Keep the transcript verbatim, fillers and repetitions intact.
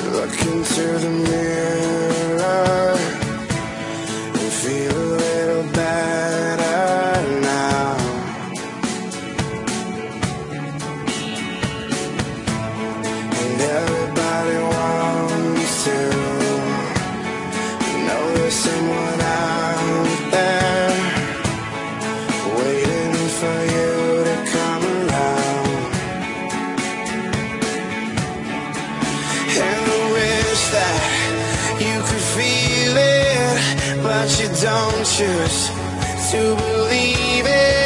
Look into the mirror and feel a little better now. And everybody wants to know there's someone out there waiting for you to come around. And I wish that you could feel it, but you don't choose to believe it.